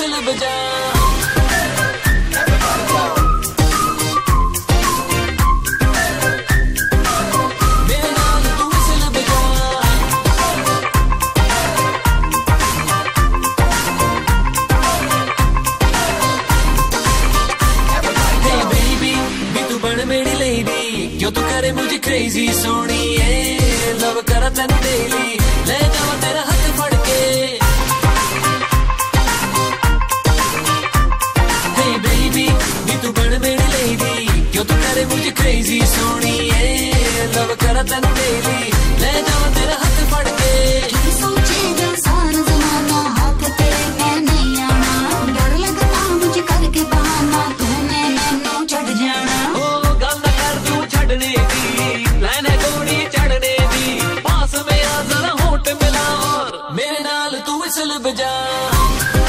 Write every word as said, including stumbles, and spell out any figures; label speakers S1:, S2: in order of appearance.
S1: Whistle बजा। मेरी lady क्यों तू करे मुझे क्रेजी सोनी है, लव करा तेन डेली, ले जावा तेरा हाथ फड़ के। हे बेबी भी तू बन मेरी लेडी क्यों तू करे मुझे क्रेजी सोनी है, लव करा तेन डेली, ले जावा तेरा हाथ फड़ के।
S2: सोचेगा सारा जमाना हाथ तेरे में नहीं आना, डर लगता मुझे करके बहाना तूने मैनू छड़ जाना।
S1: छड़ने दी लैने गोड़ी चढ़ने दी, पास में आ जरा होठ मिला और मेरे नाल तू विसल बजा।